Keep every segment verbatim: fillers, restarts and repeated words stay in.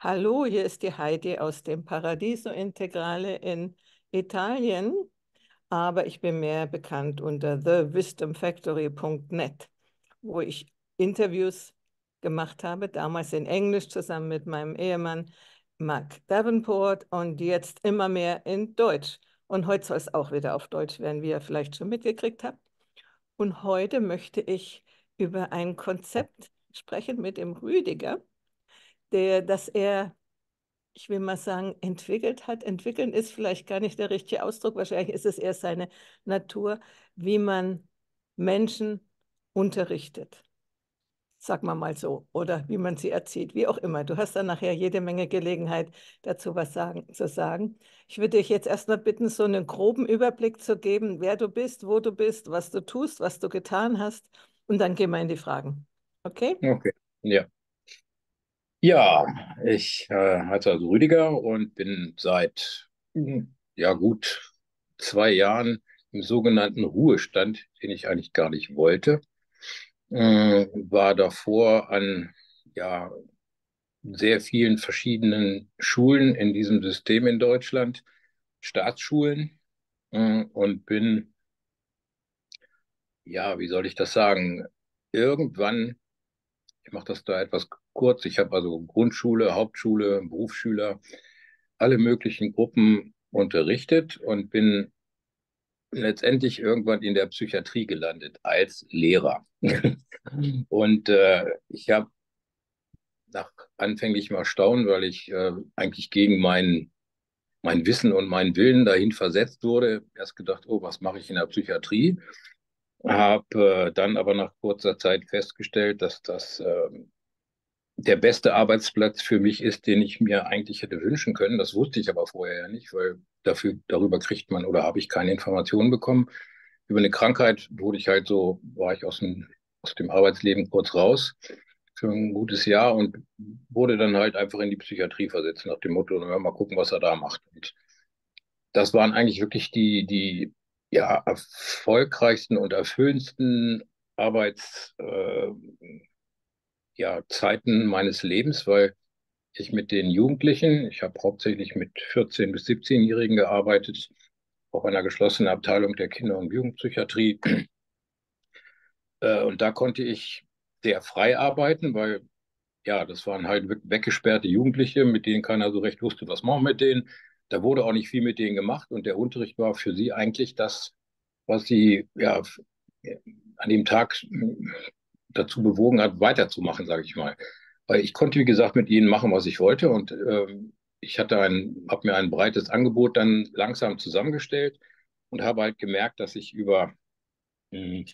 Hallo, hier ist die Heidi aus dem Paradiso Integrale in Italien, aber ich bin mehr bekannt unter the wisdom factory punkt net, wo ich Interviews gemacht habe, damals in Englisch zusammen mit meinem Ehemann Mark Davenport und jetzt immer mehr in Deutsch. Und heute soll es auch wieder auf Deutsch werden, wie ihr vielleicht schon mitgekriegt habt. Und heute möchte ich über ein Konzept sprechen mit dem Rüdiger, der, das er ich will mal sagen, entwickelt hat. Entwickeln ist vielleicht gar nicht der richtige Ausdruck. Wahrscheinlich ist es eher seine Natur, wie man Menschen unterrichtet. Sagen wir mal so. Oder wie man sie erzieht. Wie auch immer. Du hast dann nachher jede Menge Gelegenheit, dazu was sagen, zu sagen. Ich würde dich jetzt erstmal bitten, so einen groben Überblick zu geben, wer du bist, wo du bist, was du tust, was du getan hast. Und dann gehen wir in die Fragen. Okay? Okay, ja. Ja, ich äh, heiße also Rüdiger und bin seit hm, ja gut zwei Jahren im sogenannten Ruhestand, den ich eigentlich gar nicht wollte. Äh, war davor an ja sehr vielen verschiedenen Schulen in diesem System in Deutschland, Staatsschulen, äh, und bin, ja, wie soll ich das sagen, irgendwann, ich mache das da etwas kurz. Ich habe also Grundschule, Hauptschule, Berufsschüler, alle möglichen Gruppen unterrichtet und bin letztendlich irgendwann in der Psychiatrie gelandet als Lehrer. Und äh, ich habe nach anfänglichem Erstaunen, weil ich äh, eigentlich gegen mein, mein Wissen und meinen Willen dahin versetzt wurde, erst gedacht, oh, was mache ich in der Psychiatrie? Habe äh, dann aber nach kurzer Zeit festgestellt, dass das äh, der beste Arbeitsplatz für mich ist, den ich mir eigentlich hätte wünschen können. Das wusste ich aber vorher ja nicht, weil dafür, darüber kriegt man oder habe ich keine Informationen bekommen. Über eine Krankheit wurde ich halt so, war ich aus dem, aus dem Arbeitsleben kurz raus für ein gutes Jahr und wurde dann halt einfach in die Psychiatrie versetzt, nach dem Motto, na, mal gucken, was er da macht. Und das waren eigentlich wirklich die, die ja, erfolgreichsten und erfüllendsten Arbeits, äh, ja, Zeiten meines Lebens, weil ich mit den Jugendlichen, ich habe hauptsächlich mit vierzehn- bis siebzehn-Jährigen gearbeitet, auch in einer geschlossenen Abteilung der Kinder- und Jugendpsychiatrie. Äh, und da konnte ich sehr frei arbeiten, weil ja, das waren halt weggesperrte Jugendliche, mit denen keiner so recht wusste, was machen wir mit denen. Da wurde auch nicht viel mit denen gemacht und der Unterricht war für sie eigentlich das, was sie ja an dem Tag dazu bewogen hat, weiterzumachen, sage ich mal. Weil ich konnte, wie gesagt, mit ihnen machen, was ich wollte und ähm, ich hatte ein, habe mir ein breites Angebot dann langsam zusammengestellt und habe halt gemerkt, dass ich über mh,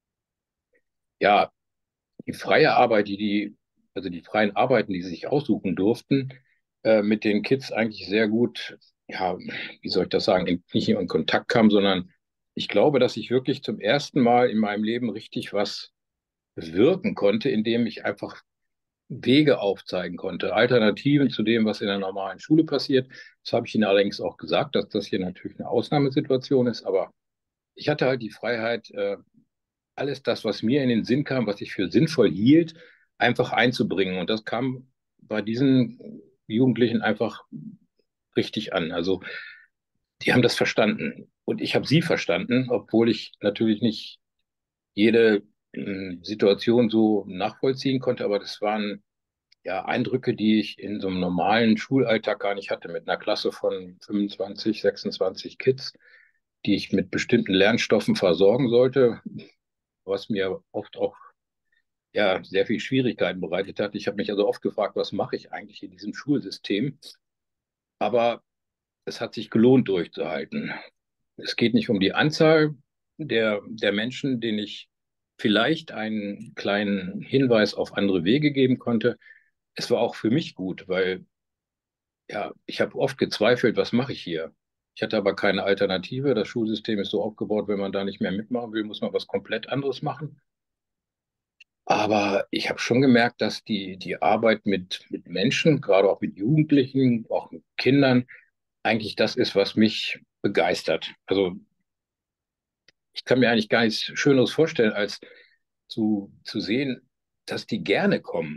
ja die freie Arbeit, die die, also die freien Arbeiten, die sie sich aussuchen durften, äh, mit den Kids eigentlich sehr gut, ja, wie soll ich das sagen, in, nicht nur in Kontakt kam, sondern ich glaube, dass ich wirklich zum ersten Mal in meinem Leben richtig was bewirken konnte, indem ich einfach Wege aufzeigen konnte, Alternativen zu dem, was in der normalen Schule passiert. Das habe ich Ihnen allerdings auch gesagt, dass das hier natürlich eine Ausnahmesituation ist, aber ich hatte halt die Freiheit, äh, alles das, was mir in den Sinn kam, was ich für sinnvoll hielt, einfach einzubringen. Und das kam bei diesen Jugendlichen einfach richtig an. Also die haben das verstanden und ich habe sie verstanden, obwohl ich natürlich nicht jede äh, Situation so nachvollziehen konnte, aber das waren ja Eindrücke, die ich in so einem normalen Schulalltag gar nicht hatte, mit einer Klasse von fünfundzwanzig, sechsundzwanzig Kids, die ich mit bestimmten Lernstoffen versorgen sollte, was mir oft auch ja sehr viel Schwierigkeiten bereitet hat. Ich habe mich also oft gefragt, was mache ich eigentlich in diesem Schulsystem? Aber es hat sich gelohnt, durchzuhalten. Es geht nicht um die Anzahl der, der Menschen, denen ich vielleicht einen kleinen Hinweis auf andere Wege geben konnte. Es war auch für mich gut, weil ja, ich habe oft gezweifelt, was mache ich hier? Ich hatte aber keine Alternative. Das Schulsystem ist so aufgebaut, wenn man da nicht mehr mitmachen will, muss man was komplett anderes machen. Aber ich habe schon gemerkt, dass die, die Arbeit mit, mit Menschen, gerade auch mit Jugendlichen, auch mit Kindern, eigentlich das ist, was mich begeistert. Also ich kann mir eigentlich gar nichts Schöneres vorstellen, als zu, zu sehen, dass die gerne kommen.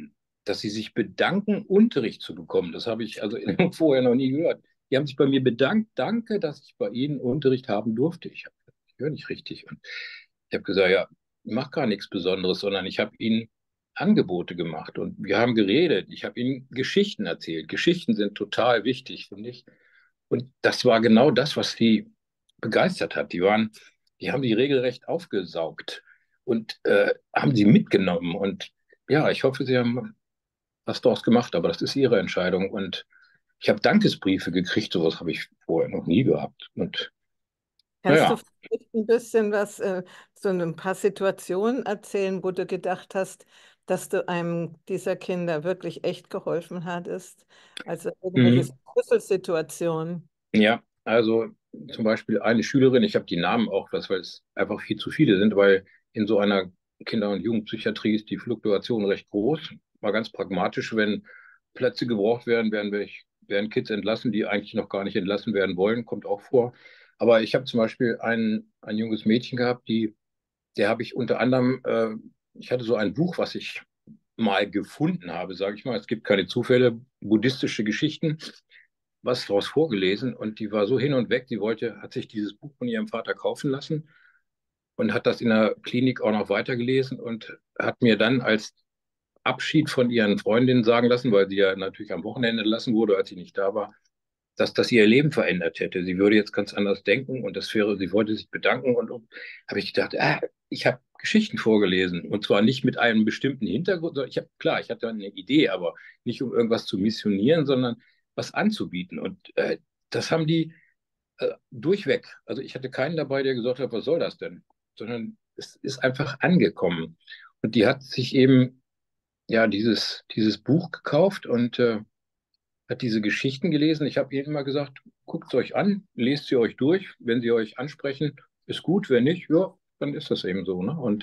dass sie sich bedanken, Unterricht zu bekommen. Das habe ich also vorher noch nie gehört. Die haben sich bei mir bedankt, danke, dass ich bei Ihnen Unterricht haben durfte. Ich, hab, ich höre nicht richtig. Und ich habe gesagt, ja, ich mache gar nichts Besonderes, sondern ich habe Ihnen Angebote gemacht und wir haben geredet. Ich habe Ihnen Geschichten erzählt. Geschichten sind total wichtig, finde ich. Und das war genau das, was die begeistert hat. Die waren, die haben die regelrecht aufgesaugt und äh, haben sie mitgenommen. Und ja, ich hoffe, Sie haben was daraus gemacht, aber das ist Ihre Entscheidung. Und ich habe Dankesbriefe gekriegt, sowas habe ich vorher noch nie gehabt. Und Kannst du naja, vielleicht ein bisschen was, äh, so ein paar Situationen erzählen, wo du gedacht hast, dass du einem dieser Kinder wirklich echt geholfen hattest? Also irgendwelche mhm. Schlüsselsituationen. Ja, also zum Beispiel eine Schülerin, ich habe die Namen auch, was, weil es einfach viel zu viele sind, weil in so einer Kinder- und Jugendpsychiatrie ist die Fluktuation recht groß. Mal ganz pragmatisch, wenn Plätze gebraucht werden, werden, wir, werden Kids entlassen, die eigentlich noch gar nicht entlassen werden wollen, kommt auch vor. Aber ich habe zum Beispiel ein, ein junges Mädchen gehabt, die, der habe ich unter anderem, äh, ich hatte so ein Buch, was ich mal gefunden habe, sage ich mal. Es gibt keine Zufälle, buddhistische Geschichten, was daraus vorgelesen und die war so hin und weg, die wollte, hat sich dieses Buch von ihrem Vater kaufen lassen und hat das in der Klinik auch noch weitergelesen und hat mir dann als Abschied von ihren Freundinnen sagen lassen, weil sie ja natürlich am Wochenende entlassen wurde, als sie nicht da war, dass das ihr Leben verändert hätte. Sie würde jetzt ganz anders denken und das wäre, sie wollte sich bedanken und, und habe ich gedacht, ah, ich habe Geschichten vorgelesen und zwar nicht mit einem bestimmten Hintergrund, sondern ich habe, klar, ich hatte eine Idee, aber nicht um irgendwas zu missionieren, sondern was anzubieten und äh, das haben die äh, durchweg. Also ich hatte keinen dabei, der gesagt hat, was soll das denn? Sondern es ist einfach angekommen. Und die hat sich eben ja dieses, dieses Buch gekauft und äh, hat diese Geschichten gelesen. Ich habe ihr immer gesagt, guckt es euch an, lest sie euch durch. Wenn sie euch ansprechen, ist gut. Wenn nicht, ja, dann ist das eben so. Ne? Und,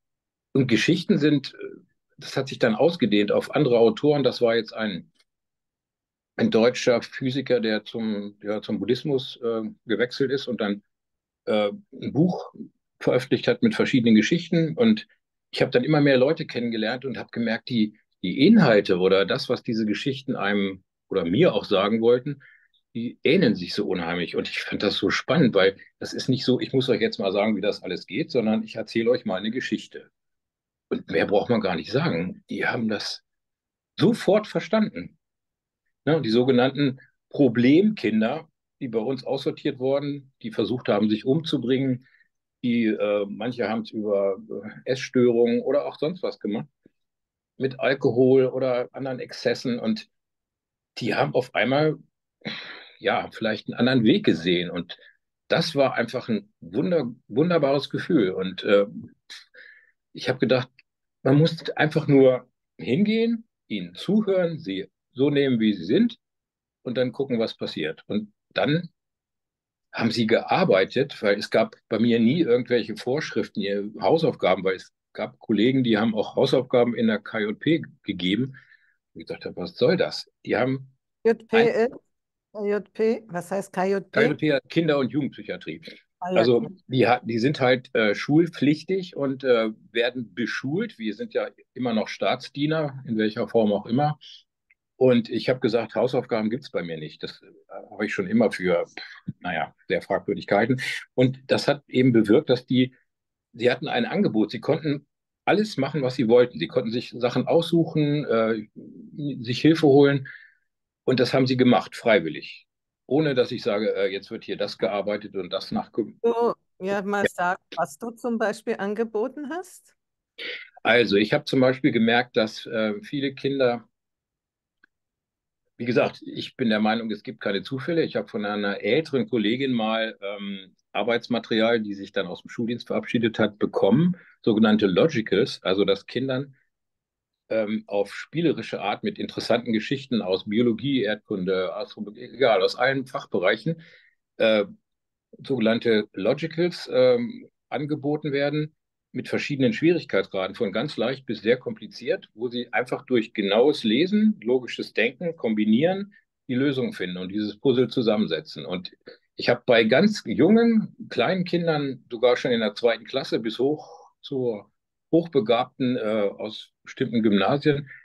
und Geschichten sind, äh, das hat sich dann ausgedehnt auf andere Autoren. Das war jetzt ein, ein deutscher Physiker, der zum, ja, zum Buddhismus äh, gewechselt ist und dann äh, ein Buch veröffentlicht hat mit verschiedenen Geschichten. Und ich habe dann immer mehr Leute kennengelernt und habe gemerkt, die, die Inhalte oder das, was diese Geschichten einem oder mir auch sagen wollten, die ähneln sich so unheimlich. Und ich fand das so spannend, weil das ist nicht so, ich muss euch jetzt mal sagen, wie das alles geht, sondern ich erzähle euch mal eine Geschichte. Und mehr braucht man gar nicht sagen. Die haben das sofort verstanden. Ne? Die sogenannten Problemkinder, die bei uns aussortiert wurden, die versucht haben, sich umzubringen, die, äh, manche haben es über äh, Essstörungen oder auch sonst was gemacht, mit Alkohol oder anderen Exzessen. Und die haben auf einmal, ja, vielleicht einen anderen Weg gesehen. Und das war einfach ein wunder, wunderbares Gefühl. Und äh, ich habe gedacht, man muss einfach nur hingehen, ihnen zuhören, sie so nehmen, wie sie sind und dann gucken, was passiert. Und dann haben Sie gearbeitet? Weil es gab bei mir nie irgendwelche Vorschriften, ihr Hausaufgaben, weil es gab Kollegen, die haben auch Hausaufgaben in der K J P gegeben. Ich dachte, was soll das? Die haben ein J P S, K J P, was heißt K J P? K J P Kinder- und Jugendpsychiatrie. Ah ja, Also die, die sind halt äh, schulpflichtig und äh, werden beschult. Wir sind ja immer noch Staatsdiener, in welcher Form auch immer. Und ich habe gesagt, Hausaufgaben gibt es bei mir nicht. Das äh, habe ich schon immer für, naja, sehr Fragwürdigkeiten. Und das hat eben bewirkt, dass die, sie hatten ein Angebot. Sie konnten alles machen, was sie wollten. Sie konnten sich Sachen aussuchen, äh, sich Hilfe holen. Und das haben sie gemacht, freiwillig. Ohne dass ich sage, äh, jetzt wird hier das gearbeitet und das nachge... du ja mal sagen, was du zum Beispiel angeboten hast? Also, ich habe zum Beispiel gemerkt, dass äh, viele Kinder, wie gesagt, ich bin der Meinung, es gibt keine Zufälle. Ich habe von einer älteren Kollegin mal ähm, Arbeitsmaterial, die sich dann aus dem Schuldienst verabschiedet hat, bekommen, sogenannte Logicals, also dass Kindern ähm, auf spielerische Art mit interessanten Geschichten aus Biologie, Erdkunde, Astronomie, egal, aus allen Fachbereichen, äh, sogenannte Logicals ähm, angeboten werden mit verschiedenen Schwierigkeitsgraden, von ganz leicht bis sehr kompliziert, wo sie einfach durch genaues Lesen, logisches Denken kombinieren, die Lösung finden und dieses Puzzle zusammensetzen. Und ich habe bei ganz jungen, kleinen Kindern, sogar schon in der zweiten Klasse bis hoch zur Hochbegabten äh, aus bestimmten Gymnasien,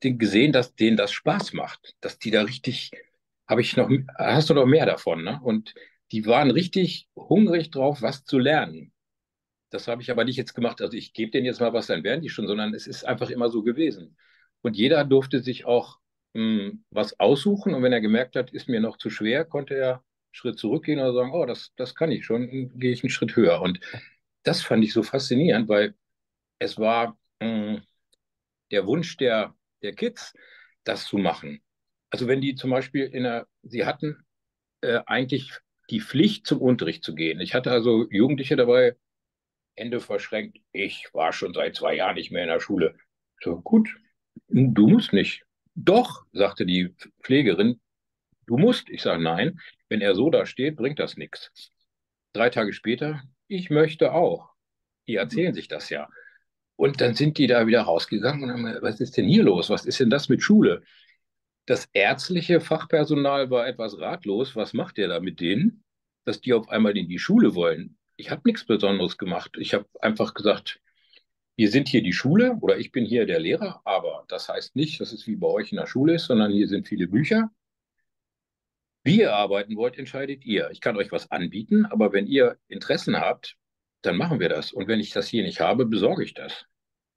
den gesehen, dass denen das Spaß macht, dass die da richtig, habe ich noch, hast du noch mehr davon, ne? Und die waren richtig hungrig drauf, was zu lernen. Das habe ich aber nicht jetzt gemacht. Also ich gebe denen jetzt mal was, dann werden die schon, sondern es ist einfach immer so gewesen. Und jeder durfte sich auch mh, was aussuchen. Und wenn er gemerkt hat, ist mir noch zu schwer, konnte er einen Schritt zurückgehen oder sagen, oh, das, das kann ich schon, dann gehe ich einen Schritt höher. Und das fand ich so faszinierend, weil es war mh, der Wunsch der, der Kids, das zu machen. Also wenn die zum Beispiel in einer, sie hatten äh, eigentlich die Pflicht, zum Unterricht zu gehen. Ich hatte also Jugendliche dabei, Hände verschränkt. Ich war schon seit zwei Jahren nicht mehr in der Schule. So, gut, du musst nicht. Doch, sagte die Pflegerin, du musst. Ich sage, nein, wenn er so da steht, bringt das nichts. Drei Tage später, ich möchte auch. Die erzählen sich das ja. Und dann sind die da wieder rausgegangen und haben gesagt, was ist denn hier los? Was ist denn das mit Schule? Das ärztliche Fachpersonal war etwas ratlos. Was macht ihr da mit denen, dass die auf einmal in die Schule wollen? Ich habe nichts Besonderes gemacht. Ich habe einfach gesagt, wir sind hier die Schule oder ich bin hier der Lehrer, aber das heißt nicht, dass es wie bei euch in der Schule ist, sondern hier sind viele Bücher. Wie ihr arbeiten wollt, entscheidet ihr. Ich kann euch was anbieten, aber wenn ihr Interessen habt, dann machen wir das. Und wenn ich das hier nicht habe, besorge ich das.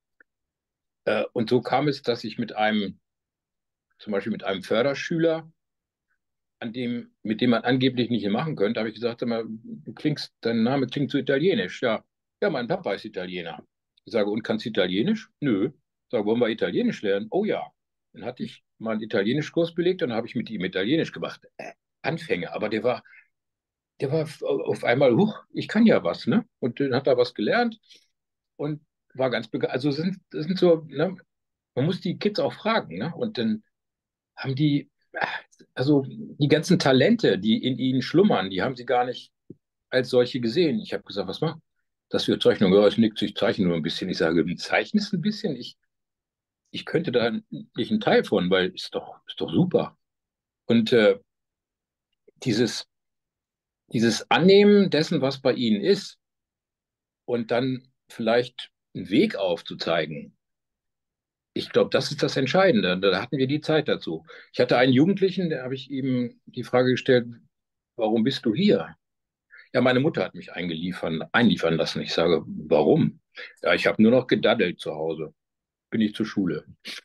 Äh, und so kam es, dass ich mit einem, zum Beispiel mit einem Förderschüler, an dem, mit dem man angeblich nicht machen könnte, habe ich gesagt, sag mal, du klingst, dein Name klingt so italienisch. Ja, ja, mein Papa ist Italiener. Ich sage, und kannst du Italienisch? Nö. Ich sage, wollen wir Italienisch lernen? Oh ja. Dann hatte ich mal einen Italienischkurs belegt und dann habe ich mit ihm Italienisch gemacht. Äh, Anfänge, aber der war, der war auf einmal, huch, ich kann ja was, ne? Und dann hat er was gelernt und war ganz begeistert. Also sind, das sind so, ne? Man muss die Kids auch fragen, ne? Und dann haben die, also die ganzen Talente, die in ihnen schlummern, die haben sie gar nicht als solche gesehen. Ich habe gesagt, was macht das für Zeichnung? Ja, es nickt, ich zeichne nur ein bisschen. Ich sage, wie zeichnest ein bisschen? Ich, ich könnte da nicht ein Teil von, weil ist doch, ist doch super. Und äh, dieses, dieses Annehmen dessen, was bei ihnen ist, und dann vielleicht einen Weg aufzuzeigen, ich glaube, das ist das Entscheidende. Da hatten wir die Zeit dazu. Ich hatte einen Jugendlichen, der habe ich ihm die Frage gestellt, warum bist du hier? Ja, meine Mutter hat mich eingeliefern, einliefern lassen. Ich sage, warum? Ja, ich habe nur noch gedaddelt zu Hause. Bin ich zur Schule.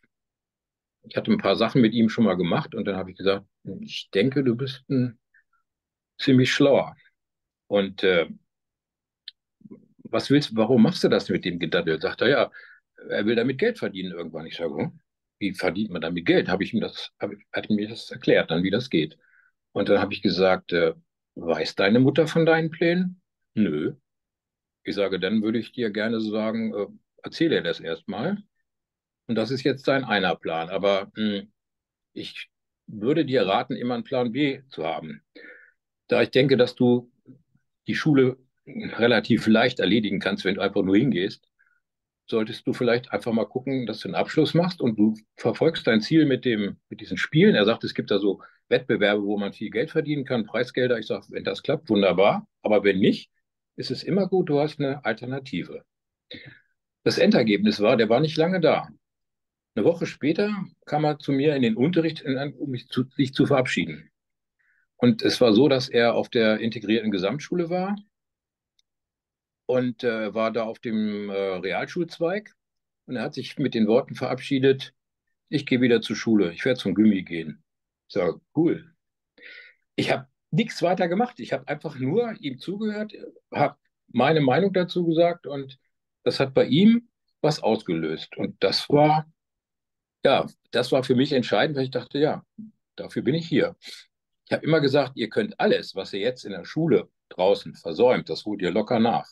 Ich hatte ein paar Sachen mit ihm schon mal gemacht und dann habe ich gesagt, ich denke, du bist ein ziemlich schlauer. Und äh, was willst du, warum machst du das mit dem Gedaddel? Sagt er, ja, er will damit Geld verdienen irgendwann. Ich sage, hm, wie verdient man damit Geld? Habe ich ihm das, hab, hat er mir das erklärt, dann wie das geht. Und dann habe ich gesagt, äh, weiß deine Mutter von deinen Plänen? Nö. Ich sage, dann würde ich dir gerne sagen, äh, erzähle das erstmal. Und das ist jetzt dein einer Plan. Aber mh, ich würde dir raten, immer einen Plan B zu haben. Da ich denke, dass du die Schule relativ leicht erledigen kannst, wenn du einfach nur hingehst, solltest du vielleicht einfach mal gucken, dass du einen Abschluss machst und du verfolgst dein Ziel mit dem, mit diesen Spielen. Er sagt, es gibt da so Wettbewerbe, wo man viel Geld verdienen kann, Preisgelder. Ich sage, wenn das klappt, wunderbar. Aber wenn nicht, ist es immer gut, du hast eine Alternative. Das Endergebnis war, der war nicht lange da. Eine Woche später kam er zu mir in den Unterricht, um mich zu, sich zu verabschieden. Und es war so, dass er auf der integrierten Gesamtschule war und äh, war da auf dem äh, Realschulzweig. Und er hat sich mit den Worten verabschiedet, ich gehe wieder zur Schule, ich werde zum Gymi gehen. Ich sage, cool. Ich habe nichts weiter gemacht. Ich habe einfach nur ihm zugehört, habe meine Meinung dazu gesagt und das hat bei ihm was ausgelöst. Und das war, ja, das war für mich entscheidend, weil ich dachte, ja, dafür bin ich hier. Ich habe immer gesagt, ihr könnt alles, was ihr jetzt in der Schule draußen versäumt, das holt ihr locker nach.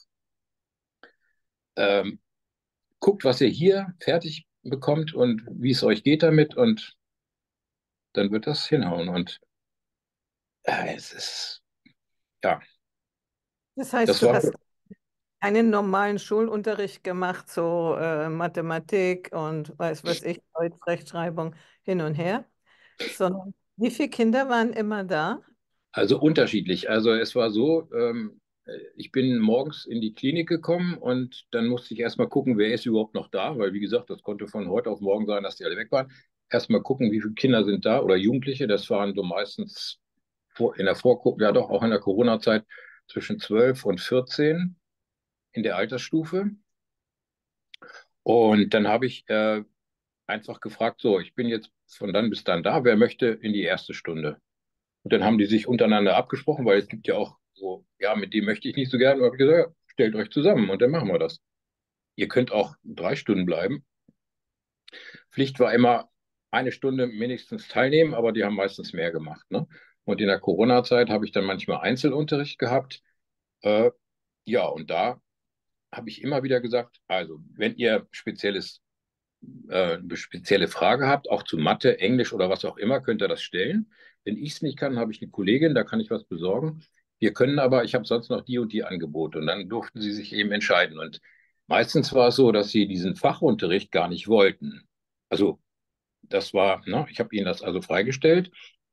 Ähm, guckt, was ihr hier fertig bekommt und wie es euch geht damit und dann wird das hinhauen. Und äh, es ist, ja, Das heißt, das du war hast einen normalen Schulunterricht gemacht, so äh, Mathematik und weiß was ich, Deutsch, Rechtschreibung hin und her, sondern wie viele Kinder waren immer da? also unterschiedlich. Also es war so, ähm, ich bin morgens in die Klinik gekommen und dann musste ich erstmal gucken, wer ist überhaupt noch da, weil wie gesagt, das konnte von heute auf morgen sein, dass die alle weg waren. erstmal gucken, wie viele Kinder sind da oder Jugendliche. Das waren so meistens vor, in der Vor ja doch auch in der Corona-Zeit zwischen zwölf und vierzehn in der Altersstufe. Und dann habe ich äh, einfach gefragt, so, ich bin jetzt von dann bis dann da, wer möchte in die erste Stunde? Und dann haben die sich untereinander abgesprochen, weil es gibt ja auch so, ja, mit dem möchte ich nicht so gerne. Und habe ich gesagt, ja, stellt euch zusammen und dann machen wir das. Ihr könnt auch drei Stunden bleiben. Pflicht war immer eine Stunde wenigstens teilnehmen, aber die haben meistens mehr gemacht. Ne? Und in der Corona-Zeit habe ich dann manchmal Einzelunterricht gehabt. Äh, ja, und da habe ich immer wieder gesagt, also wenn ihr spezielles, äh, eine spezielle Frage habt, auch zu Mathe, Englisch oder was auch immer, könnt ihr das stellen. Wenn ich es nicht kann, habe ich eine Kollegin, da kann ich was besorgen. Wir können aber, ich habe sonst noch die und die Angebote. Und dann durften sie sich eben entscheiden. Und meistens war es so, dass sie diesen Fachunterricht gar nicht wollten. Also das war, ne, ich habe ihnen das also freigestellt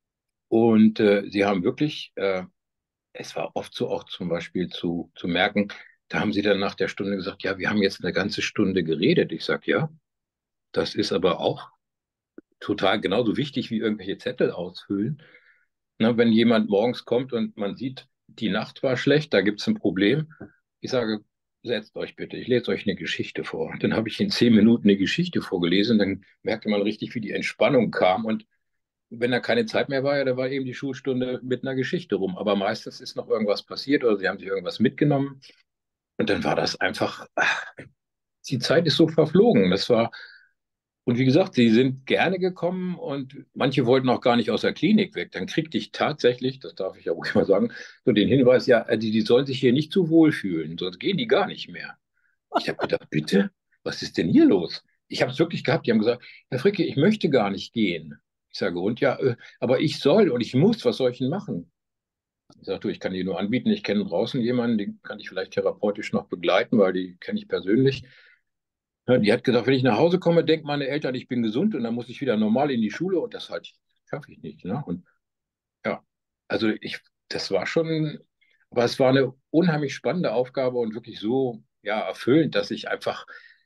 und äh, sie haben wirklich, äh, es war oft so auch zum Beispiel zu, zu merken, da haben sie dann nach der Stunde gesagt, ja, wir haben jetzt eine ganze Stunde geredet. Ich sage, ja, das ist aber auch total genauso wichtig wie irgendwelche Zettel ausfüllen. Na, wenn jemand morgens kommt und man sieht, die Nacht war schlecht, da gibt es ein Problem. Ich sage, setzt euch bitte, ich lese euch eine Geschichte vor. Dann habe ich in zehn Minuten eine Geschichte vorgelesen, dann merkte man richtig, wie die Entspannung kam. Und wenn da keine Zeit mehr war, ja, da war eben die Schulstunde mit einer Geschichte rum. Aber meistens ist noch irgendwas passiert oder sie haben sich irgendwas mitgenommen. Und dann war das einfach, ach, die Zeit ist so verflogen. Das war, und wie gesagt, sie sind gerne gekommen und manche wollten auch gar nicht aus der Klinik weg. Dann kriegte ich tatsächlich, das darf ich ja ruhig mal sagen, so den Hinweis, ja, die, die sollen sich hier nicht zu wohl fühlen, sonst gehen die gar nicht mehr. Ich habe gedacht, bitte, was ist denn hier los? Ich habe es wirklich gehabt, die haben gesagt, Herr Fricke, ich möchte gar nicht gehen. Ich sage, und ja, äh, aber ich soll und ich muss, was soll ich denn machen? Ich sage, du, ich kann dir nur anbieten, ich kenne draußen jemanden, den kann ich vielleicht therapeutisch noch begleiten, weil die kenne ich persönlich. Ja, die hat gesagt, wenn ich nach Hause komme, denken meine Eltern, ich bin gesund und dann muss ich wieder normal in die Schule und das halt schaffe ich nicht. Ne? Und ja, also ich, das war schon, aber es war eine unheimlich spannende Aufgabe und wirklich so, ja, erfüllend, dass ich einfach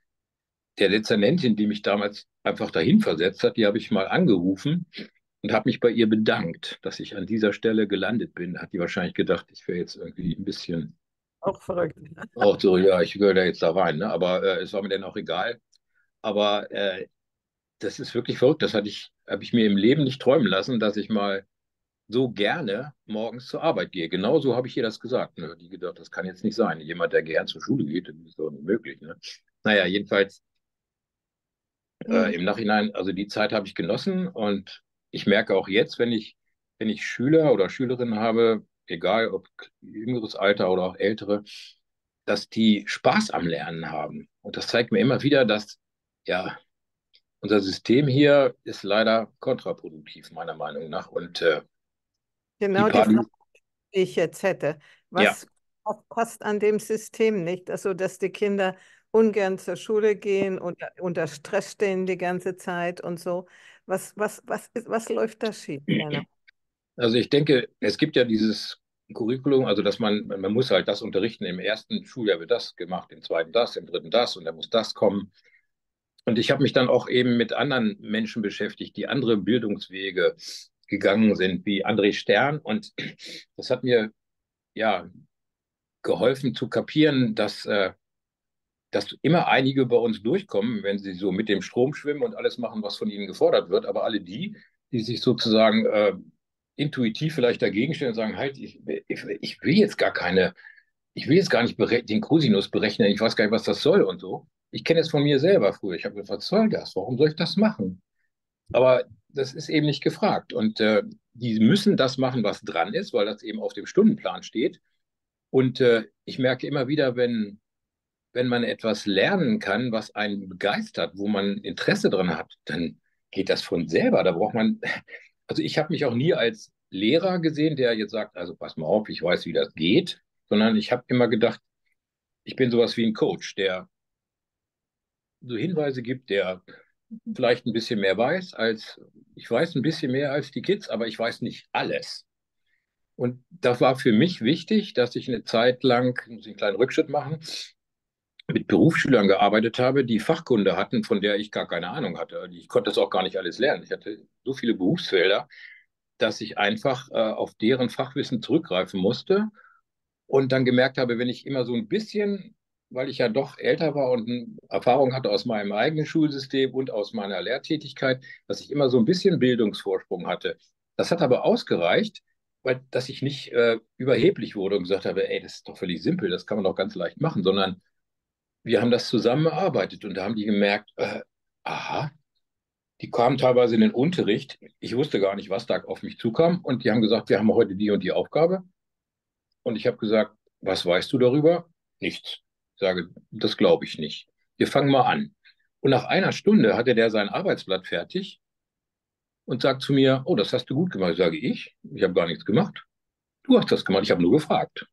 der Dezernentin, die mich damals einfach dahin versetzt hat, die habe ich mal angerufen und habe mich bei ihr bedankt, dass ich an dieser Stelle gelandet bin. Hat die wahrscheinlich gedacht, ich wäre jetzt irgendwie ein bisschen Auch verrückt. auch so, ja, ich gehöre jetzt da rein. Ne? Aber äh, es war mir dann auch egal. Aber äh, das ist wirklich verrückt. Das hatte ich, habe ich mir im Leben nicht träumen lassen, dass ich mal so gerne morgens zur Arbeit gehe. Genauso habe ich ihr das gesagt. Ne? Die gedacht, das kann jetzt nicht sein. Jemand, der gern zur Schule geht, das ist doch nicht möglich. Ne? Naja, jedenfalls äh, Mhm. im Nachhinein, also die Zeit habe ich genossen und ich merke auch jetzt, wenn ich, wenn ich Schüler oder Schülerinnen habe, egal ob jüngeres Alter oder auch ältere, dass die Spaß am Lernen haben. Und das zeigt mir immer wieder, dass ja unser System hier ist leider kontraproduktiv, meiner Meinung nach. Und äh, die Genau die Party, Frage, die ich jetzt hätte. ja, Was, was passt an dem System nicht? Also, dass die Kinder ungern zur Schule gehen und unter Stress stehen die ganze Zeit und so. Was, was, was, ist, was läuft da schief, deiner? also ich denke, es gibt ja dieses Curriculum, also dass man, man muss halt das unterrichten. Im ersten Schuljahr wird das gemacht, im zweiten das, im dritten das und dann muss das kommen. Und ich habe mich dann auch eben mit anderen Menschen beschäftigt, die andere Bildungswege gegangen sind, wie André Stern. Und das hat mir ja geholfen zu kapieren, dass, äh, dass immer einige bei uns durchkommen, wenn sie so mit dem Strom schwimmen und alles machen, was von ihnen gefordert wird. Aber alle die, die sich sozusagen äh, intuitiv vielleicht dagegen stellen und sagen, halt, ich, ich, ich will jetzt gar keine, ich will jetzt gar nicht den Cosinus berechnen, ich weiß gar nicht, was das soll und so. Ich kenne es von mir selber früher. Ich habe gesagt, was soll das? Warum soll ich das machen? Aber das ist eben nicht gefragt. Und äh, die müssen das machen, was dran ist, weil das eben auf dem Stundenplan steht. Und äh, ich merke immer wieder, wenn, wenn man etwas lernen kann, was einen begeistert, wo man Interesse dran hat, dann geht das von selber. Da braucht man, also ich habe mich auch nie als Lehrer gesehen, der jetzt sagt, also pass mal auf, ich weiß, wie das geht, sondern ich habe immer gedacht, ich bin sowas wie ein Coach, der so Hinweise gibt, der vielleicht ein bisschen mehr weiß als, ich weiß ein bisschen mehr als die Kids, aber ich weiß nicht alles. Und das war für mich wichtig, dass ich eine Zeit lang, muss ich einen kleinen Rückschritt machen, mit Berufsschülern gearbeitet habe, die Fachkunde hatten, von der ich gar keine Ahnung hatte. Ich konnte das auch gar nicht alles lernen. Ich hatte so viele Berufsfelder, dass ich einfach äh, auf deren Fachwissen zurückgreifen musste und dann gemerkt habe, wenn ich immer so ein bisschen, weil ich ja doch älter war und Erfahrung hatte aus meinem eigenen Schulsystem und aus meiner Lehrtätigkeit, dass ich immer so ein bisschen Bildungsvorsprung hatte. Das hat aber ausgereicht, weil dass ich nicht äh, überheblich wurde und gesagt habe, ey, das ist doch völlig simpel, das kann man doch ganz leicht machen, sondern wir haben das zusammen erarbeitet und da haben die gemerkt, äh, aha, die kamen teilweise in den Unterricht. Ich wusste gar nicht, was da auf mich zukam und die haben gesagt, wir haben heute die und die Aufgabe. Und ich habe gesagt, was weißt du darüber? Nichts. Ich sage, das glaube ich nicht. Wir fangen mal an. Und nach einer Stunde hatte der sein Arbeitsblatt fertig und sagt zu mir, oh, das hast du gut gemacht. Ich sage, ich? Ich habe gar nichts gemacht. Du hast das gemacht, ich habe nur gefragt.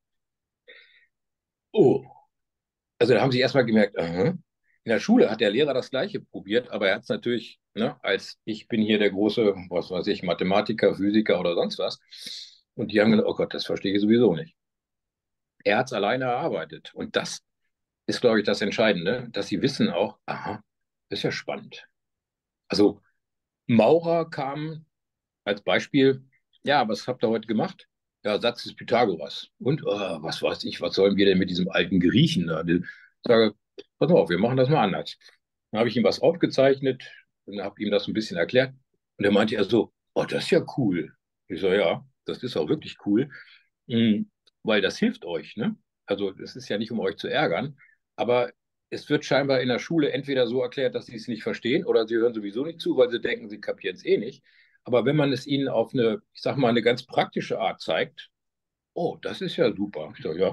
Oh, also da haben sie erstmal gemerkt, aha. In der Schule hat der Lehrer das Gleiche probiert, aber er hat es natürlich, ne, als ich bin hier der große, was weiß ich, Mathematiker, Physiker oder sonst was. Und die haben gedacht, oh Gott, das verstehe ich sowieso nicht. Er hat es alleine erarbeitet. Und das ist, glaube ich, das Entscheidende, dass sie wissen auch, aha, das ist ja spannend. Also Maurer kam als Beispiel, ja, was habt ihr heute gemacht? Ja, Satz des Pythagoras. Und oh, was weiß ich, was sollen wir denn mit diesem alten Griechen da? Ich sage, pass mal auf, wir machen das mal anders. Dann habe ich ihm was aufgezeichnet und habe ihm das ein bisschen erklärt. Und er meinte er so, oh, das ist ja cool. Ich so, ja, das ist auch wirklich cool, mm, weil das hilft euch, ne? Also es ist ja nicht, um euch zu ärgern, aber es wird scheinbar in der Schule entweder so erklärt, dass sie es nicht verstehen oder sie hören sowieso nicht zu, weil sie denken, sie kapieren es eh nicht. Aber wenn man es ihnen auf eine, ich sag mal, eine ganz praktische Art zeigt, oh, das ist ja super. Ich sage, ja,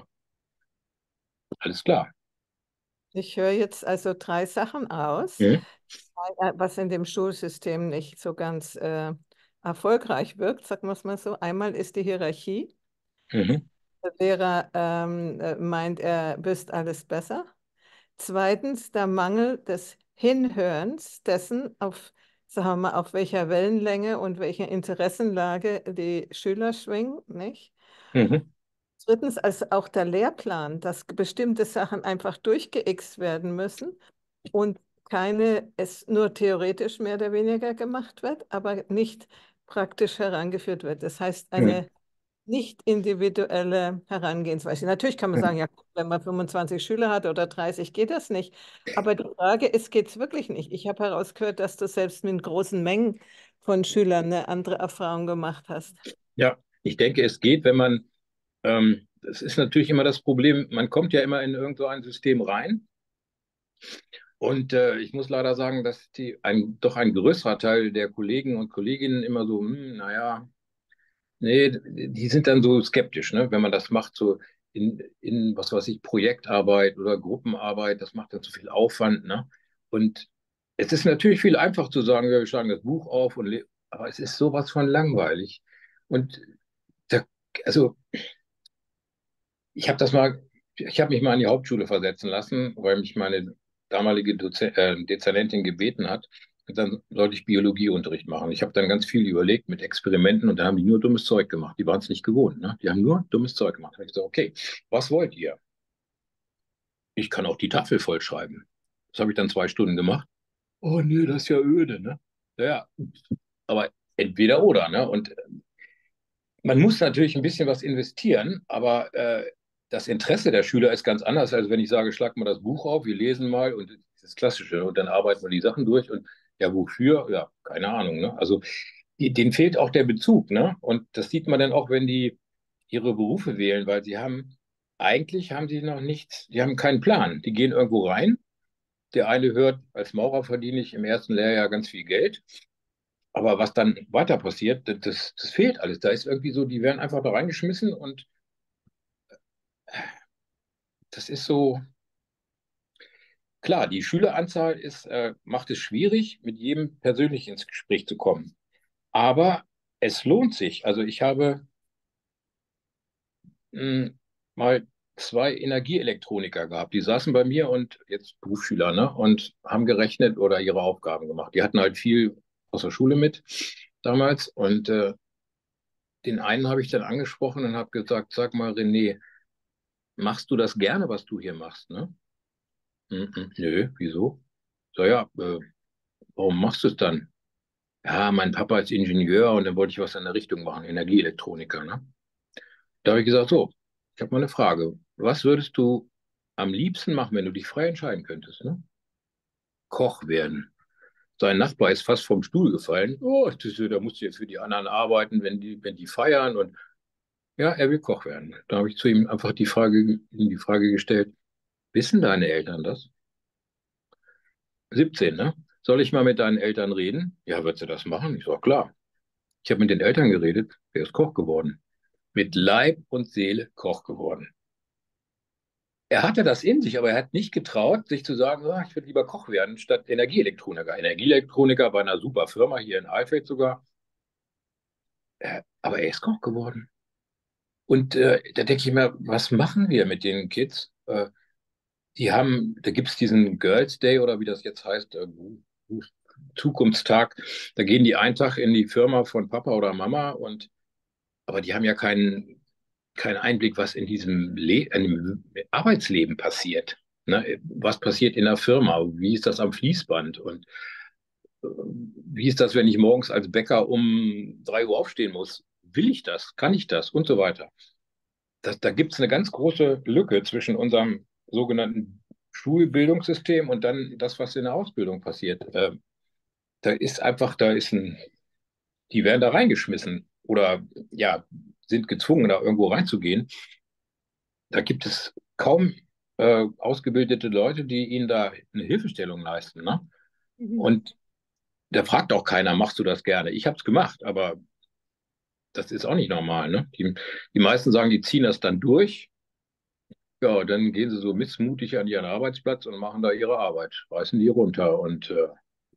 alles klar. Ich höre jetzt also drei Sachen aus, Mhm. äh, was in dem Schulsystem nicht so ganz äh, erfolgreich wirkt, sagen wir es mal so. Einmal ist die Hierarchie. Mhm. Der Lehrer ähm, äh, meint, er wüsste alles besser. Zweitens der Mangel des Hinhörens dessen, auf, sagen wir mal, auf welcher Wellenlänge und welcher Interessenlage die Schüler schwingen, nicht? Mhm. Drittens, also auch der Lehrplan, dass bestimmte Sachen einfach durchgeixt werden müssen und keine, es nur theoretisch mehr oder weniger gemacht wird, aber nicht praktisch herangeführt wird. Das heißt, Mhm. eine nicht individuelle Herangehensweise. Natürlich kann man sagen, Mhm. ja, wenn man fünfundzwanzig Schüler hat oder dreißig, geht das nicht. Aber die Frage ist, geht es wirklich nicht? Ich habe herausgehört, dass du selbst mit großen Mengen von Schülern eine andere Erfahrung gemacht hast. Ja, ich denke, es geht, wenn man, ähm, das ist natürlich immer das Problem, man kommt ja immer in irgend so ein System rein. Und äh, ich muss leider sagen, dass die, ein, doch ein größerer Teil der Kollegen und Kolleginnen immer so, hm, naja, nee, die sind dann so skeptisch, ne? Wenn man das macht, so in, in, was weiß ich, Projektarbeit oder Gruppenarbeit, das macht dann zu viel Aufwand, ne? Und es ist natürlich viel einfach zu sagen, ja, wir schlagen das Buch auf und le aber es ist sowas von langweilig. Und da, also ich habe das mal, ich habe mich mal in die Hauptschule versetzen lassen, weil mich meine damalige Doze äh, Dezernentin gebeten hat. Und dann sollte ich Biologieunterricht machen. Ich habe dann ganz viel überlegt mit Experimenten und da haben die nur dummes Zeug gemacht. Die waren es nicht gewohnt. Ne? Die haben nur dummes Zeug gemacht. Da habe ich gesagt, okay, was wollt ihr? Ich kann auch die Tafel vollschreiben. Das habe ich dann zwei Stunden gemacht. Oh nee, das ist ja öde, ne? Ja, ja. Aber entweder oder, ne? Und man muss natürlich ein bisschen was investieren, aber äh, das Interesse der Schüler ist ganz anders, als wenn ich sage, schlag mal das Buch auf, wir lesen mal und das Klassische und dann arbeiten wir die Sachen durch und ja, wofür? Ja, keine Ahnung. Ne? Also die, denen fehlt auch der Bezug, ne? Und das sieht man dann auch, wenn die ihre Berufe wählen, weil sie haben, eigentlich haben sie noch nichts, die haben keinen Plan. Die gehen irgendwo rein. Der eine hört, als Maurer verdiene ich im ersten Lehrjahr ganz viel Geld. Aber was dann weiter passiert, das, das fehlt alles. Da ist irgendwie so, die werden einfach da reingeschmissen und das ist so, klar, die Schüleranzahl ist, äh, macht es schwierig, mit jedem persönlich ins Gespräch zu kommen. Aber es lohnt sich. Also ich habe mh, mal zwei Energieelektroniker gehabt, die saßen bei mir und jetzt Berufsschüler, ne, und haben gerechnet oder ihre Aufgaben gemacht. Die hatten halt viel aus der Schule mit damals und äh, den einen habe ich dann angesprochen und habe gesagt, sag mal, René, machst du das gerne, was du hier machst, ne? mm, mm, nö, wieso? So, ja, äh, warum machst du es dann? Ja, mein Papa ist Ingenieur und dann wollte ich was in der Richtung machen, Energieelektroniker, ne? Da habe ich gesagt, so, ich habe mal eine Frage. Was würdest du am liebsten machen, wenn du dich frei entscheiden könntest, ne? Koch werden. Sein Nachbar ist fast vom Stuhl gefallen. Oh, das, da musst du jetzt für die anderen arbeiten, wenn die, wenn die feiern. Und ja, er will Koch werden. Da habe ich zu ihm einfach die Frage, ihm die Frage gestellt, wissen deine Eltern das? siebzehn, ne? Soll ich mal mit deinen Eltern reden? Ja, wird sie das machen? Ich sage, klar. Ich habe mit den Eltern geredet. Er ist Koch geworden. Mit Leib und Seele Koch geworden. Er hatte das in sich, aber er hat nicht getraut, sich zu sagen, ah, ich würde lieber Koch werden, statt Energieelektroniker. Energieelektroniker bei einer super Firma hier in Alfeld sogar. Äh, aber er ist Koch geworden. Und äh, da denke ich mir, was machen wir mit den Kids? Äh, die haben, da gibt es diesen Girls Day oder wie das jetzt heißt, äh, Zukunftstag. Da gehen die einen Tag in die Firma von Papa oder Mama und aber die haben ja keinen keinen Einblick, was in diesem Le in dem Arbeitsleben passiert. Ne? Was passiert in der Firma? Wie ist das am Fließband? Und äh, wie ist das, wenn ich morgens als Bäcker um drei Uhr aufstehen muss? Will ich das? Kann ich das? Und so weiter. Das, da gibt es eine ganz große Lücke zwischen unserem sogenannten Schulbildungssystem und dann das, was in der Ausbildung passiert. Äh, da ist einfach, da ist ein, die werden da reingeschmissen oder ja, sind gezwungen, da irgendwo reinzugehen. Da gibt es kaum äh, ausgebildete Leute, die ihnen da eine Hilfestellung leisten. Ne? Mhm. Und da fragt auch keiner, machst du das gerne? Ich habe es gemacht, aber das ist auch nicht normal. Ne? Die, die meisten sagen, die ziehen das dann durch. Ja, dann gehen sie so missmutig an ihren Arbeitsplatz und machen da ihre Arbeit, reißen die runter. Und äh,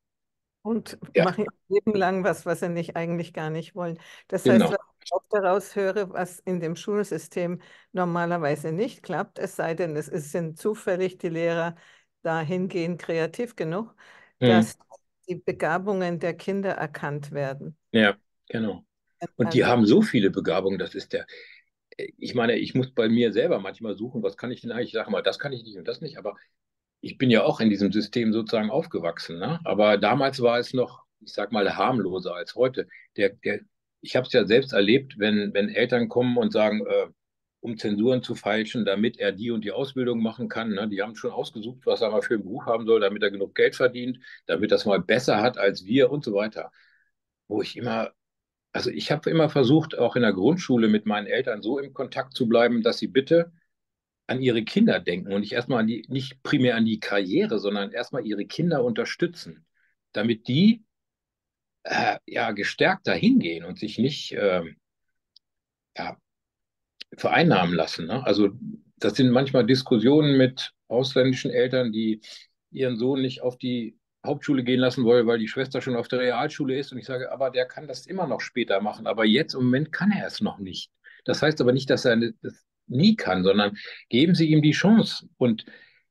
Und ja, machen ihr Leben lang was, was sie nicht, eigentlich gar nicht wollen. Das heißt, genau. was ich auch daraus höre, was in dem Schulsystem normalerweise nicht klappt, es sei denn, es ist- sind zufällig die Lehrer dahingehend kreativ genug, Hm, dass die Begabungen der Kinder erkannt werden. ja, genau. Und die Also, haben so viele Begabungen, das ist der, ich meine, ich muss bei mir selber manchmal suchen, was kann ich denn eigentlich? Ich sage mal, das kann ich nicht und das nicht, aber ich bin ja auch in diesem System sozusagen aufgewachsen, ne? Aber damals war es noch, ich sag mal, harmloser als heute. Der, der, ich habe es ja selbst erlebt, wenn, wenn Eltern kommen und sagen, äh, um Zensuren zu feilschen, damit er die und die Ausbildung machen kann. Ne? Die haben schon ausgesucht, was er mal für einen Beruf haben soll, damit er genug Geld verdient, damit er es mal besser hat als wir und so weiter. Wo ich immer, also ich habe immer versucht, auch in der Grundschule mit meinen Eltern so im Kontakt zu bleiben, dass sie bitte an ihre Kinder denken und nicht erstmal an die, nicht primär an die Karriere, sondern erstmal ihre Kinder unterstützen, damit die äh, ja gestärkt dahin gehen und sich nicht äh, ja, vereinnahmen lassen. Ne? Also das sind manchmal Diskussionen mit ausländischen Eltern, die ihren Sohn nicht auf die Hauptschule gehen lassen wollen, weil die Schwester schon auf der Realschule ist. Und ich sage, aber der kann das immer noch später machen. Aber jetzt im Moment kann er es noch nicht. Das heißt aber nicht, dass er das nie kann, sondern geben Sie ihm die Chance. Und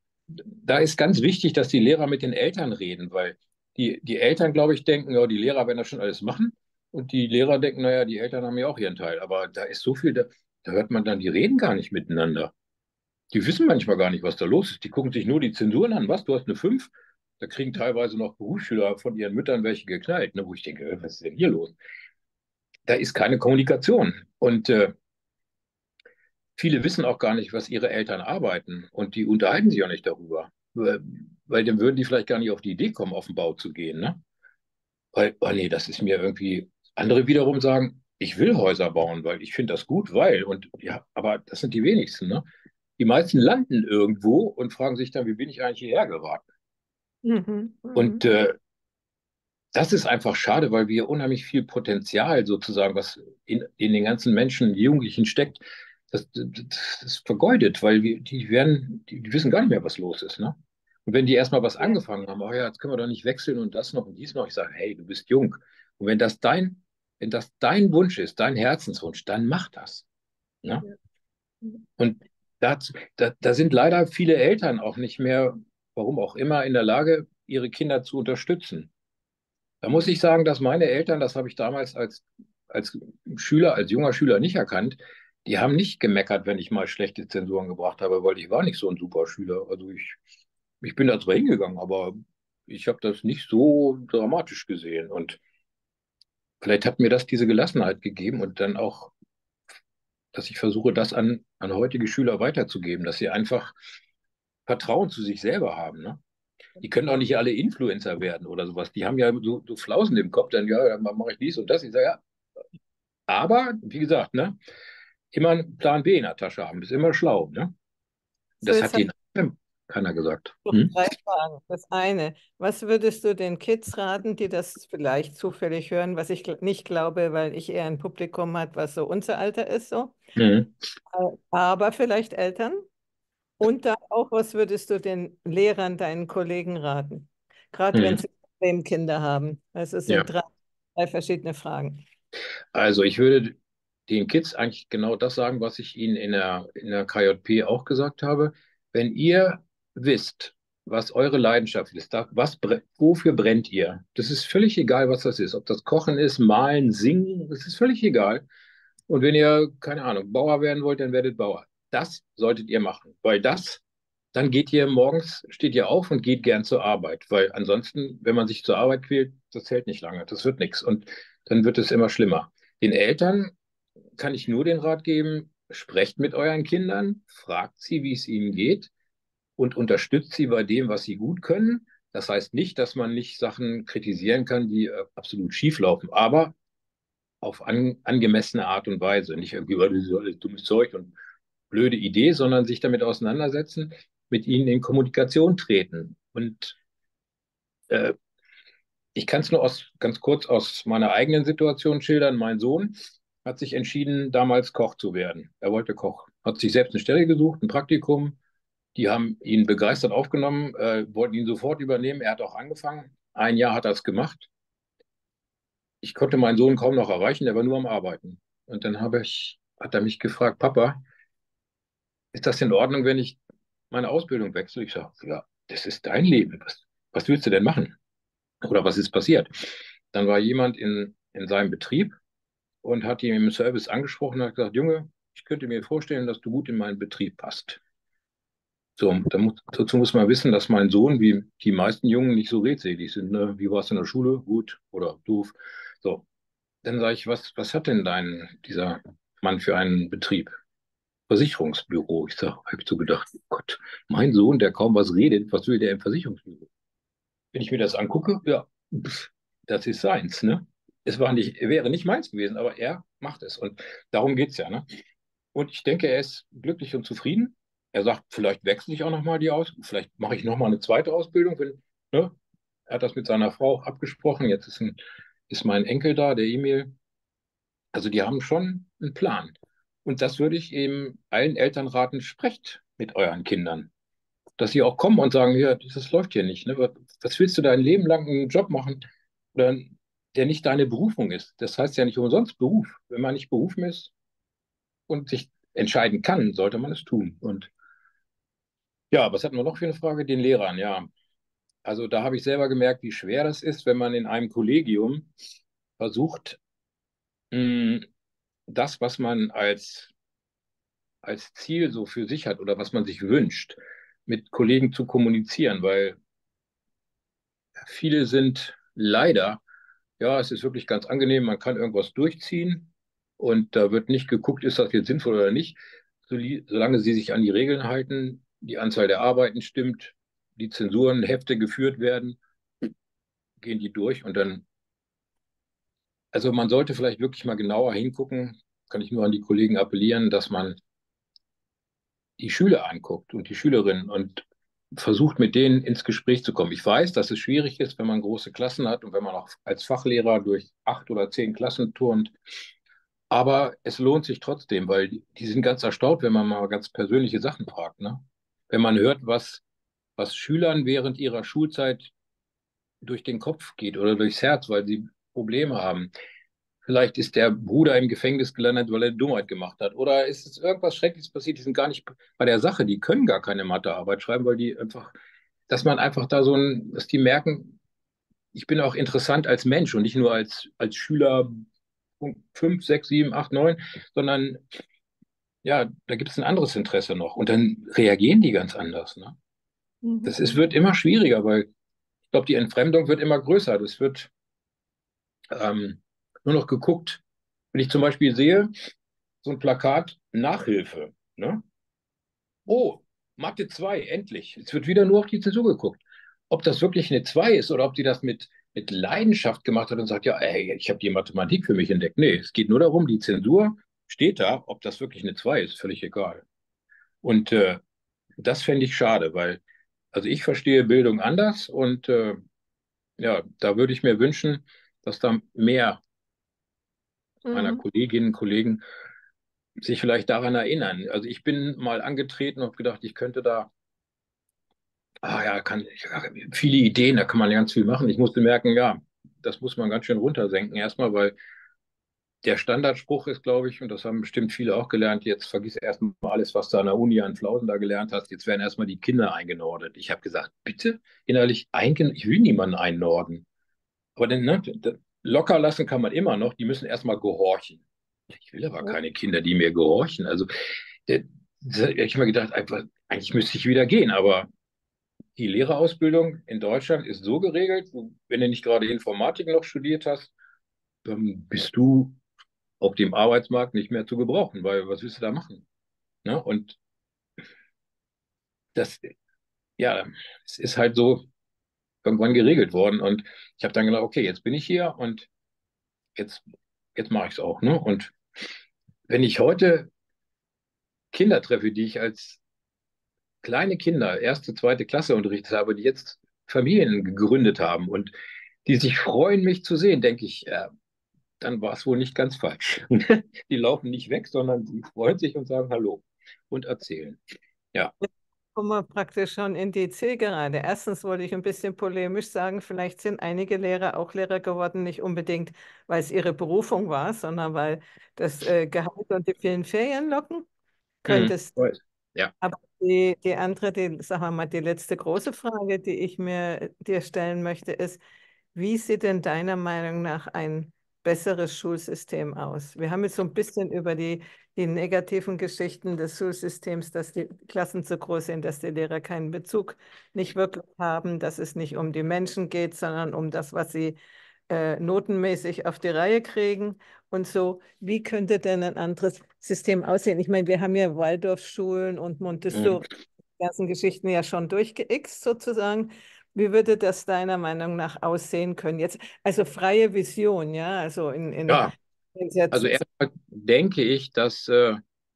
da ist ganz wichtig, dass die Lehrer mit den Eltern reden, weil die, die Eltern, glaube ich, denken, ja, die Lehrer werden das schon alles machen. Und die Lehrer denken, naja, die Eltern haben ja auch ihren Teil. Aber da ist so viel, da, da hört man dann, die reden gar nicht miteinander. Die wissen manchmal gar nicht, was da los ist. Die gucken sich nur die Zensuren an. Was, du hast eine fünf? Da kriegen teilweise noch Berufsschüler von ihren Müttern welche geknallt, ne, wo ich denke, äh, was ist denn hier los? Da ist keine Kommunikation. Und äh, viele wissen auch gar nicht, was ihre Eltern arbeiten. Und die unterhalten sich auch nicht darüber. Weil, weil dann würden die vielleicht gar nicht auf die Idee kommen, auf den Bau zu gehen. Ne? Weil, oh nee, das ist mir irgendwie. Andere wiederum sagen, ich will Häuser bauen, weil ich finde das gut, weil. Und ja, aber das sind die wenigsten. Ne? Die meisten landen irgendwo und fragen sich dann, wie bin ich eigentlich hierher geraten? mhm, Und mhm. äh, das ist einfach schade, weil wir unheimlich viel Potenzial sozusagen, was in, in den ganzen Menschen, Jugendlichen steckt, das, das ist vergeudet, weil wir, die werden, die, die wissen gar nicht mehr, was los ist, ne? Und wenn die erstmal was Ja, angefangen haben, oh ja, jetzt können wir doch nicht wechseln und das noch und dies noch, ich sage, hey, du bist jung. Und wenn das dein, wenn das dein Wunsch ist, dein Herzenswunsch, dann mach das, ne? ja. Und dazu, da, da sind leider viele Eltern auch nicht mehr, warum auch immer, in der Lage, ihre Kinder zu unterstützen. Da muss ich sagen, dass meine Eltern, das habe ich damals als, als Schüler, als junger Schüler nicht erkannt, die haben nicht gemeckert, wenn ich mal schlechte Zensuren gebracht habe, weil ich war nicht so ein super Schüler. Also ich ich bin da zwar hingegangen, aber ich habe das nicht so dramatisch gesehen. Und vielleicht hat mir das diese Gelassenheit gegeben und dann auch, dass ich versuche, das an, an heutige Schüler weiterzugeben, dass sie einfach Vertrauen zu sich selber haben. Ne? Die können auch nicht alle Influencer werden oder sowas. Die haben ja so, so Flausen im Kopf, dann, ja, dann mache ich dies und das. Ich sage, ja, aber, wie gesagt, ne, immer einen Plan B in der Tasche haben, ist immer schlau. Ne? So, Das jetzt hat habe denen keiner gesagt. ich noch Hm? drei Fragen. Das eine, was würdest du den Kids raten, die das vielleicht zufällig hören, was ich gl- nicht glaube, weil ich eher ein Publikum hat, was so unser Alter ist, so, Hm. Äh, aber vielleicht Eltern? Und dann auch, was würdest du den Lehrern, deinen Kollegen raten? Gerade wenn Hm. sie Kinder haben. Also es Ja. sind drei, drei verschiedene Fragen. Also ich würde den Kids eigentlich genau das sagen, was ich ihnen in der, in der K J P auch gesagt habe. Wenn ihr wisst, was eure Leidenschaft ist, da, was, bre- wofür brennt ihr? Das ist völlig egal, was das ist. Ob das Kochen ist, Malen, Singen, das ist völlig egal. Und wenn ihr, keine Ahnung, Bauer werden wollt, dann werdet Bauer. Das solltet ihr machen, weil das, dann geht ihr morgens, steht ihr auf und geht gern zur Arbeit, weil ansonsten, wenn man sich zur Arbeit quält, das hält nicht lange, das wird nichts und dann wird es immer schlimmer. Den Eltern kann ich nur den Rat geben, sprecht mit euren Kindern, fragt sie, wie es ihnen geht und unterstützt sie bei dem, was sie gut können. Das heißt nicht, dass man nicht Sachen kritisieren kann, die äh, absolut schief laufen, aber auf an, angemessene Art und Weise. Nicht irgendwie, weil das ist alles dummes Zeug und blöde Idee, sondern sich damit auseinandersetzen, mit ihnen in Kommunikation treten. Und äh, ich kann es nur aus, ganz kurz aus meiner eigenen Situation schildern. Mein Sohn hat sich entschieden, damals Koch zu werden. Er wollte Koch, hat sich selbst eine Stelle gesucht, ein Praktikum. Die haben ihn begeistert aufgenommen, äh, wollten ihn sofort übernehmen. Er hat auch angefangen. Ein Jahr hat er es gemacht. Ich konnte meinen Sohn kaum noch erreichen, der war nur am Arbeiten. Und dann habe ich, hat er mich gefragt, Papa, ist das in Ordnung, wenn ich meine Ausbildung wechsle? Ich sage, ja, das ist dein Leben. Was, was willst du denn machen? Oder was ist passiert? Dann war jemand in, in seinem Betrieb und hat ihn im Service angesprochen und hat gesagt, Junge, ich könnte mir vorstellen, dass du gut in meinen Betrieb passt. So, da muss, dazu muss man wissen, dass mein Sohn, wie die meisten Jungen, nicht so redselig sind. Ne? Wie warst du in der Schule? Gut oder doof? So, dann sage ich, was, was hat denn dein, dieser Mann für einen Betrieb? Versicherungsbüro. Ich sage, habe ich so gedacht, oh Gott, mein Sohn, der kaum was redet, was will der im Versicherungsbüro? Wenn ich mir das angucke, ja, pff, das ist seins, ne? Es war nicht, wäre nicht meins gewesen, aber er macht es. Und darum geht es ja, ne? Und ich denke, er ist glücklich und zufrieden. Er sagt, vielleicht wechsle ich auch nochmal die Aus, vielleicht mache ich nochmal eine zweite Ausbildung, wenn, ne? Er hat das mit seiner Frau abgesprochen. Jetzt ist, ein, ist mein Enkel da, der Emil. Also die haben schon einen Plan. Und das würde ich eben allen Eltern raten, sprecht mit euren Kindern. Dass sie auch kommen und sagen, ja, das läuft hier nicht. Ne? Was was willst du dein Leben lang einen Job machen, oder, der nicht deine Berufung ist? Das heißt ja nicht umsonst Beruf. Wenn man nicht berufen ist und sich entscheiden kann, sollte man es tun. Und ja, was hatten wir noch für eine Frage? Den Lehrern, ja. Also da habe ich selber gemerkt, wie schwer das ist, wenn man in einem Kollegium versucht, mh, das, was man als als Ziel so für sich hat oder was man sich wünscht, mit Kollegen zu kommunizieren, weil viele sind leider, ja, es ist wirklich ganz angenehm, man kann irgendwas durchziehen und da wird nicht geguckt, ist das jetzt sinnvoll oder nicht, solange sie sich an die Regeln halten, die Anzahl der Arbeiten stimmt, die Zensurenhefte geführt werden, gehen die durch und dann, also man sollte vielleicht wirklich mal genauer hingucken, kann ich nur an die Kollegen appellieren, dass man die Schüler anguckt und die Schülerinnen und versucht, mit denen ins Gespräch zu kommen. Ich weiß, dass es schwierig ist, wenn man große Klassen hat und wenn man auch als Fachlehrer durch acht oder zehn Klassen turnt. Aber es lohnt sich trotzdem, weil die, die sind ganz erstaunt, wenn man mal ganz persönliche Sachen fragt. Ne? Wenn man hört, was, was Schülern während ihrer Schulzeit durch den Kopf geht oder durchs Herz, weil sie Probleme haben. Vielleicht ist der Bruder im Gefängnis gelandet, weil er Dummheit gemacht hat. Oder ist es irgendwas Schreckliches passiert? Die sind gar nicht bei der Sache. Die können gar keine Mathearbeit schreiben, weil die einfach, dass man einfach da so ein, dass die merken, ich bin auch interessant als Mensch und nicht nur als, als Schüler fünf, sechs, sieben, acht, neun, sondern ja, da gibt es ein anderes Interesse noch. Und dann reagieren die ganz anders. Ne? Mhm. Das ist, wird immer schwieriger, weil ich glaube, die Entfremdung wird immer größer. Das wird ähm, nur noch geguckt. Wenn ich zum Beispiel sehe, so ein Plakat, Nachhilfe, ne? Oh, Mathe zwei endlich. Es wird wieder nur auf die Zensur geguckt. Ob das wirklich eine zwei ist oder ob die das mit, mit Leidenschaft gemacht hat und sagt, ja, ey, ich habe die Mathematik für mich entdeckt. Nee, es geht nur darum, die Zensur steht da, ob das wirklich eine zwei ist, völlig egal. Und äh, das fände ich schade, weil, also ich verstehe Bildung anders und äh, ja, da würde ich mir wünschen, dass da mehr meiner Mhm. Kolleginnen und Kollegen sich vielleicht daran erinnern. Also ich bin mal angetreten und habe gedacht, ich könnte da, ah ja, kann, ich, viele Ideen, da kann man ganz viel machen. Ich musste merken, ja, das muss man ganz schön runtersenken erstmal, weil der Standardspruch ist, glaube ich, und das haben bestimmt viele auch gelernt, jetzt vergiss erstmal alles, was du an der Uni an Flausen da gelernt hast, jetzt werden erstmal die Kinder eingenordet. Ich habe gesagt, bitte innerlich eingen, ich will niemanden einnorden. Aber dann, ne, locker lassen kann man immer noch, die müssen erstmal gehorchen. Ich will aber keine Kinder, die mir gehorchen. Also, der, der, ich habe mir gedacht, einfach, eigentlich müsste ich wieder gehen, aber die Lehrerausbildung in Deutschland ist so geregelt, wenn du nicht gerade Informatik noch studiert hast, dann bist du auf dem Arbeitsmarkt nicht mehr zu gebrauchen, weil was willst du da machen? Ne? Und das, ja, es ist halt so irgendwann geregelt worden. Und ich habe dann gedacht, okay, jetzt bin ich hier und jetzt, jetzt mache ich es auch. Ne? Und wenn ich heute Kinder treffe, die ich als kleine Kinder, erste, zweite Klasse unterrichtet habe, die jetzt Familien gegründet haben und die sich freuen, mich zu sehen, denke ich, ja, dann war es wohl nicht ganz falsch. Die laufen nicht weg, sondern die freuen sich und sagen Hallo und erzählen. Ja. Kommen wir praktisch schon in die Zielgerade. Erstens wollte ich ein bisschen polemisch sagen, vielleicht sind einige Lehrer auch Lehrer geworden, nicht unbedingt, weil es ihre Berufung war, sondern weil das äh, Gehalt und die vielen Ferien locken. Mhm. Könnte es. Weiß. Ja. Aber die, die andere, die, sagen wir mal, die letzte große Frage, die ich mir dir stellen möchte, ist, wie sieht denn deiner Meinung nach ein besseres Schulsystem aus? Wir haben jetzt so ein bisschen über die, die negativen Geschichten des Schulsystems, dass die Klassen zu groß sind, dass die Lehrer keinen Bezug nicht wirklich haben, dass es nicht um die Menschen geht, sondern um das, was sie äh, notenmäßig auf die Reihe kriegen und so. Wie könnte denn ein anderes System aussehen? Ich meine, wir haben ja Waldorfschulen und Mhm. Montessori, die ganzen Geschichten ja schon durchgeixt sozusagen. Wie würde das deiner Meinung nach aussehen können? Jetzt, also freie Vision, ja, also in, in Ja, jetzt, also erstmal denke ich, dass äh,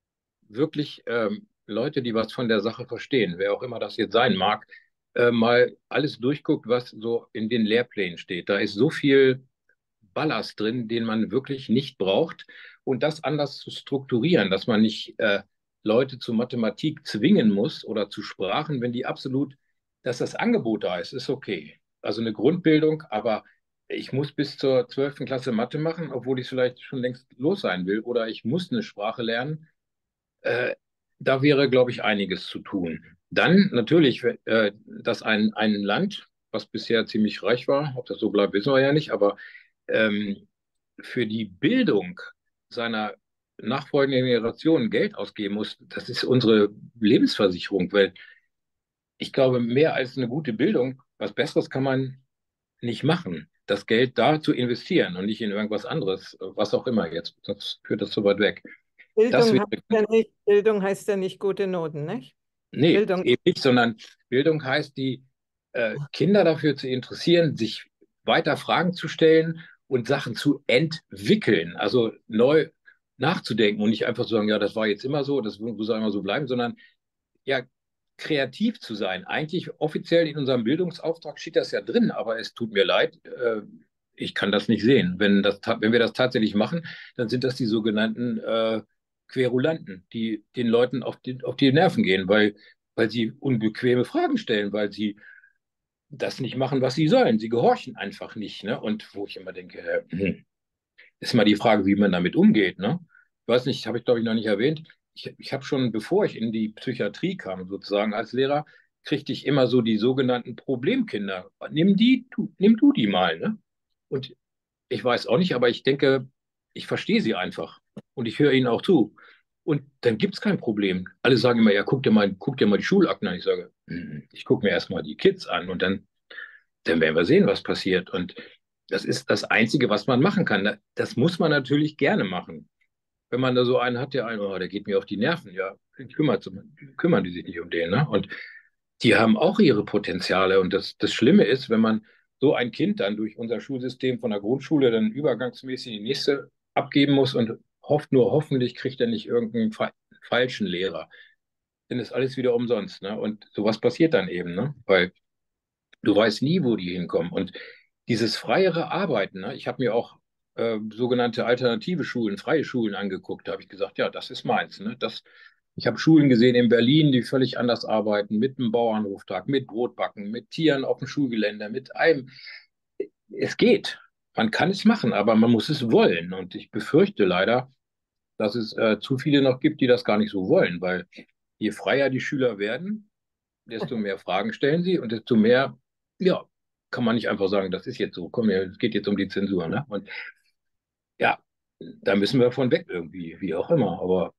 wirklich ähm, Leute, die was von der Sache verstehen, wer auch immer das jetzt sein mag, äh, mal alles durchguckt, was so in den Lehrplänen steht. Da ist so viel Ballast drin, den man wirklich nicht braucht. Und das anders zu strukturieren, dass man nicht äh, Leute zu Mathematik zwingen muss oder zu Sprachen, wenn die absolut, dass das Angebot da ist, ist okay. Also eine Grundbildung, aber ich muss bis zur zwölften Klasse Mathe machen, obwohl ich vielleicht schon längst los sein will, oder ich muss eine Sprache lernen. Äh, Da wäre, glaube ich, einiges zu tun. Dann natürlich, äh, dass ein, ein Land, was bisher ziemlich reich war, ob das so bleibt, wissen wir ja nicht, aber ähm, für die Bildung seiner nachfolgenden Generationen Geld ausgeben muss, das ist unsere Lebensversicherung, weil ich glaube, mehr als eine gute Bildung, was Besseres kann man nicht machen. Das Geld da zu investieren und nicht in irgendwas anderes, was auch immer jetzt, sonst führt das so weit weg. Das Bildung wäre, heißt ja nicht, Bildung heißt ja nicht gute Noten, nicht? nee, Bildung, eben nicht, sondern Bildung heißt, die äh, Kinder dafür zu interessieren, sich weiter Fragen zu stellen und Sachen zu entwickeln, also neu nachzudenken und nicht einfach zu sagen, ja, das war jetzt immer so, das muss auch immer so bleiben, sondern ja, kreativ zu sein. Eigentlich offiziell in unserem Bildungsauftrag steht das ja drin, aber es tut mir leid, äh, ich kann das nicht sehen. Wenn, das, wenn wir das tatsächlich machen, dann sind das die sogenannten äh, Querulanten, die den Leuten auf die, auf die Nerven gehen, weil, weil sie unbequeme Fragen stellen, weil sie das nicht machen, was sie sollen. Sie gehorchen einfach nicht. Ne? Und wo ich immer denke, hm, ist mal die Frage, wie man damit umgeht. Ne? Ich weiß nicht, habe ich glaube ich noch nicht erwähnt. Ich, ich habe schon, bevor ich in die Psychiatrie kam, sozusagen als Lehrer, kriegte ich immer so die sogenannten Problemkinder. Nimm die, du, nimm du die mal. Ne? Und ich weiß auch nicht, aber ich denke, ich verstehe sie einfach und ich höre ihnen auch zu. Und dann gibt es kein Problem. Alle sagen immer, ja, guck dir mal, guck dir mal die Schulakten an. Ich sage, "Hm, ich gucke mir erstmal die Kids an und dann, dann werden wir sehen, was passiert. Und das ist das Einzige, was man machen kann. Das muss man natürlich gerne machen. Wenn man da so einen hat, der einen, oh, der geht mir auf die Nerven, ja, kümmert, kümmern die sich nicht um den. Ne? Und die haben auch ihre Potenziale. Und das, das Schlimme ist, wenn man so ein Kind dann durch unser Schulsystem von der Grundschule dann übergangsmäßig in die nächste abgeben muss und hofft nur, hoffentlich kriegt er nicht irgendeinen fa falschen Lehrer. Dann ist alles wieder umsonst. Ne? Und sowas passiert dann eben, ne? Weil du weißt nie, wo die hinkommen. Und dieses freiere Arbeiten, ne? Ich habe mir auch äh, sogenannte alternative Schulen, freie Schulen angeguckt. Da habe ich gesagt, ja, das ist meins. Ne? Das, ich habe Schulen gesehen in Berlin, die völlig anders arbeiten, mit einem Bauernhoftag, mit Brotbacken, mit Tieren auf dem Schulgelände, mit allem. Es geht. Man kann es machen, aber man muss es wollen. Und ich befürchte leider, dass es äh, zu viele noch gibt, die das gar nicht so wollen, weil je freier die Schüler werden, desto mehr Fragen stellen sie und desto mehr, ja, kann man nicht einfach sagen, das ist jetzt so, komm, ja, es geht jetzt um die Zensur, ne? Und ja, da müssen wir von weg irgendwie, wie auch immer. Aber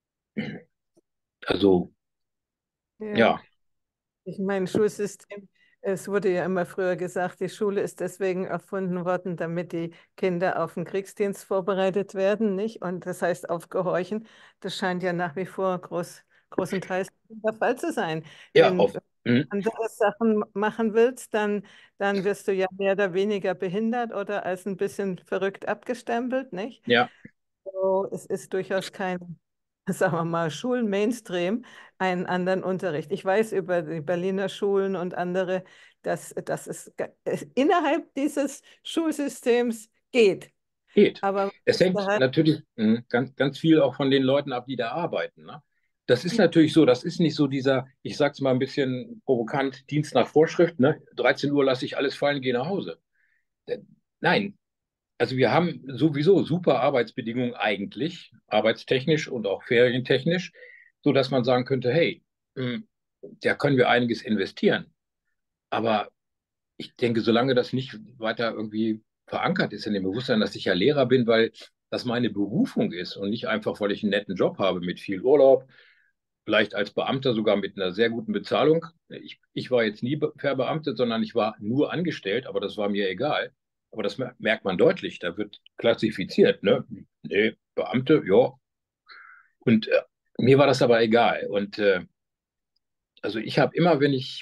also, Ja. ja, Ich meine, Schulsystem, es wurde ja immer früher gesagt, die Schule ist deswegen erfunden worden, damit die Kinder auf den Kriegsdienst vorbereitet werden, nicht? Und das heißt aufgehorchen. Das scheint ja nach wie vor groß, großenteils der Fall zu sein. ja, Wenn auf, du hm, andere Sachen machen willst, dann, dann wirst du ja mehr oder weniger behindert oder als ein bisschen verrückt abgestempelt, nicht? ja, So, es ist durchaus kein, sagen wir mal, Schulen-Mainstream, einen anderen Unterricht. Ich weiß über die Berliner Schulen und andere, dass, dass es ge- es innerhalb dieses Schulsystems geht. geht. Aber Es hängt da natürlich hm, ganz, ganz viel auch von den Leuten ab, die da arbeiten, ne? Das ist natürlich so, das ist nicht so dieser, ich sag's mal ein bisschen provokant, Dienst nach Vorschrift, ne? dreizehn Uhr lasse ich alles fallen, gehe nach Hause. Äh, Nein, also wir haben sowieso super Arbeitsbedingungen eigentlich, arbeitstechnisch und auch ferientechnisch, so dass man sagen könnte, hey, mh, da können wir einiges investieren. Aber ich denke, solange das nicht weiter irgendwie verankert ist in dem Bewusstsein, dass ich ja Lehrer bin, weil das meine Berufung ist und nicht einfach, weil ich einen netten Job habe mit viel Urlaub, vielleicht als Beamter sogar mit einer sehr guten Bezahlung. Ich, ich war jetzt nie verbeamtet, sondern ich war nur angestellt, aber das war mir egal. Aber das merkt man deutlich, da wird klassifiziert, ne? Nee, Beamte, ja. Und äh, mir war das aber egal. Und äh, also ich habe immer, wenn ich,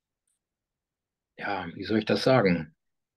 ja, wie soll ich das sagen?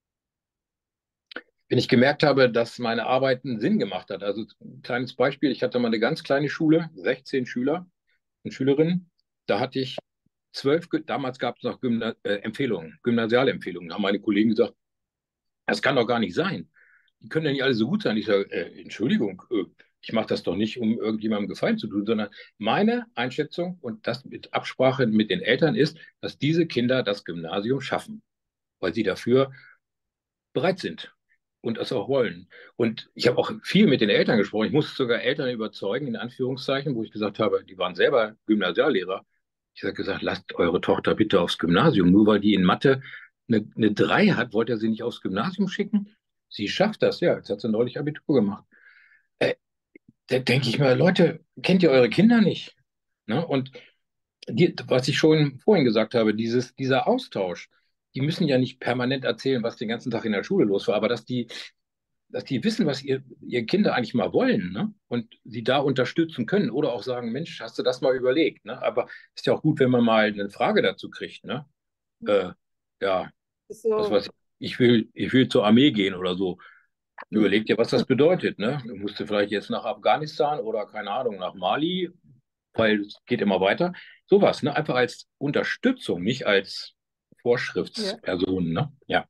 Wenn ich gemerkt habe, dass meine Arbeit einen Sinn gemacht hat. Also ein kleines Beispiel, ich hatte mal eine ganz kleine Schule, sechzehn Schüler und Schülerinnen. Da hatte ich zwölf, damals gab es noch Gymna äh, Empfehlungen, Gymnasialempfehlungen. Da haben meine Kollegen gesagt, das kann doch gar nicht sein. Die können ja nicht alle so gut sein. Ich sage, äh, Entschuldigung, äh, ich mache das doch nicht, um irgendjemandem Gefallen zu tun, sondern meine Einschätzung und das mit Absprache mit den Eltern ist, dass diese Kinder das Gymnasium schaffen, weil sie dafür bereit sind und es auch wollen. Und ich habe auch viel mit den Eltern gesprochen. Ich musste sogar Eltern überzeugen, in Anführungszeichen, wo ich gesagt habe, die waren selber Gymnasiallehrer. Ich habe gesagt, lasst eure Tochter bitte aufs Gymnasium. Nur weil die in Mathe eine, eine drei hat, wollt ihr sie nicht aufs Gymnasium schicken? Sie schafft das, ja. Jetzt hat sie neulich Abitur gemacht. Äh, Da denke ich mir, Leute, kennt ihr eure Kinder nicht? Ne? Und die, was ich schon vorhin gesagt habe, dieses, dieser Austausch, die müssen ja nicht permanent erzählen, was den ganzen Tag in der Schule los war, aber dass die, dass die wissen, was ihr, ihre Kinder eigentlich mal wollen, ne? Und sie da unterstützen können oder auch sagen, Mensch, hast du das mal überlegt, ne? Aber ist ja auch gut, wenn man mal eine Frage dazu kriegt, ne? Äh, ja, was weiß so, ich, ich will, ich will zur Armee gehen oder so. Überleg dir, was das bedeutet, ne? Du musst vielleicht jetzt nach Afghanistan oder keine Ahnung, nach Mali, weil es geht immer weiter. Sowas, ne? Einfach als Unterstützung, nicht als ja. Vorschriftsperson, ne? Ja,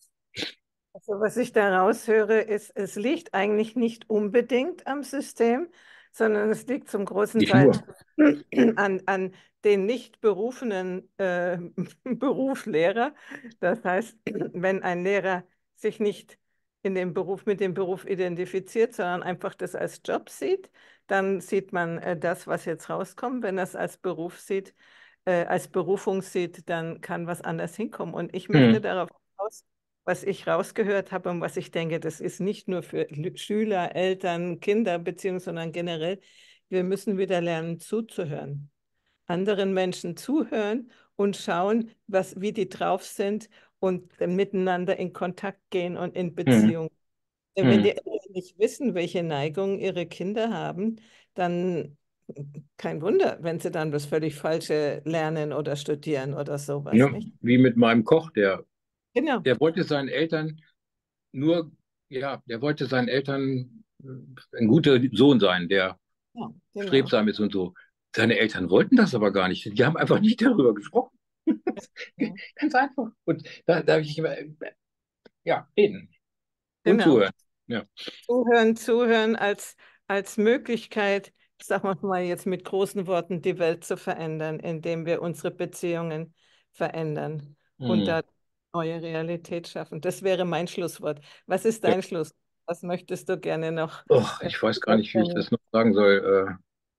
Also was ich da raushöre, ist, es liegt eigentlich nicht unbedingt am System, sondern es liegt zum großen nicht Teil nur. an, an den nicht berufenen äh, Beruf Lehrer. Das heißt, wenn ein Lehrer sich nicht in dem Beruf mit dem Beruf identifiziert, sondern einfach das als Job sieht, dann sieht man äh, das, was jetzt rauskommt. Wenn er es als Beruf sieht, äh, als Berufung sieht, dann kann was anders hinkommen. Und ich möchte Hm. darauf hinaus, was ich rausgehört habe und was ich denke, das ist nicht nur für Lü- Schüler, Eltern, Kinder, beziehungsweise sondern generell. wir müssen wieder lernen zuzuhören. Anderen Menschen zuhören und schauen, was, wie die drauf sind und dann miteinander in Kontakt gehen und in Hm, Beziehung. Denn wenn die hm. Eltern nicht wissen, welche Neigungen ihre Kinder haben, dann kein Wunder, wenn sie dann das völlig Falsche lernen oder studieren oder sowas, Ja, nicht? wie mit meinem Koch, der, Genau. der wollte seinen Eltern nur, ja, der wollte seinen Eltern äh, ein guter Sohn sein, der Ja, genau. strebsam ist und so. Seine Eltern wollten das aber gar nicht. Die haben einfach nicht darüber gesprochen. Ja, Ganz einfach. Und da darf ich immer, ja, reden und genau. zuhören. Ja, Zuhören, zuhören als, als Möglichkeit, sagen wir mal jetzt mit großen Worten, die Welt zu verändern, indem wir unsere Beziehungen verändern und hm. da neue Realität schaffen. Das wäre mein Schlusswort. Was ist Ja. dein Schluss? Was möchtest du gerne noch? Och, äh, ich weiß gar nicht, wie ich das noch sagen soll. Äh,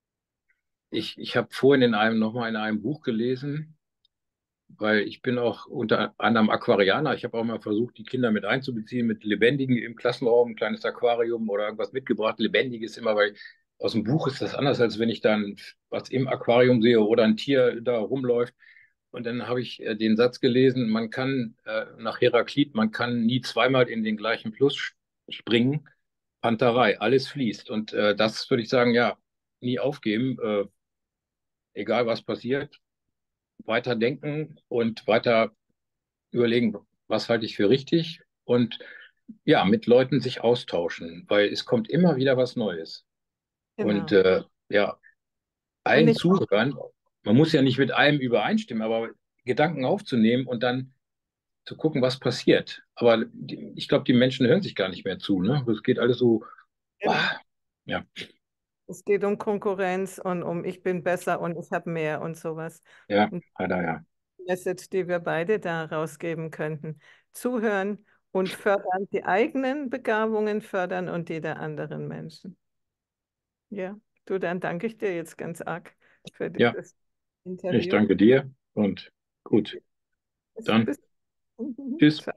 ich ich habe vorhin in einem, nochmal in einem Buch gelesen, weil ich bin auch unter anderem Aquarianer. Ich habe auch mal versucht, die Kinder mit einzubeziehen, mit Lebendigen im Klassenraum, ein kleines Aquarium oder irgendwas mitgebracht. Lebendiges immer, weil aus dem Buch ist das anders, als wenn ich dann was im Aquarium sehe oder ein Tier da rumläuft. Und dann habe ich äh, den Satz gelesen, man kann äh, nach Heraklit, man kann nie zweimal in den gleichen Fluss springen. Panterei, alles fließt. Und äh, das würde ich sagen, ja, nie aufgeben, äh, egal was passiert, weiter denken und weiter überlegen, was halte ich für richtig und ja, mit Leuten sich austauschen, weil es kommt immer wieder was Neues. Und Genau. äh, ja, Und allen nicht, zuhören. Man muss ja nicht mit allem übereinstimmen, aber Gedanken aufzunehmen und dann zu gucken, was passiert. Aber die, ich glaube, die Menschen hören sich gar nicht mehr zu. Ne? Es geht alles so, genau. ah, ja, Es geht um Konkurrenz und um ich bin besser und ich habe mehr und sowas. ja, Und leider ja. die Message, die wir beide da rausgeben könnten. Zuhören und fördern, die eigenen Begabungen fördern und die der anderen Menschen. Ja, du, dann danke ich dir jetzt ganz arg für Ja, dieses ich Interview. danke dir und gut, Bis, dann bis, tschüss. ciao.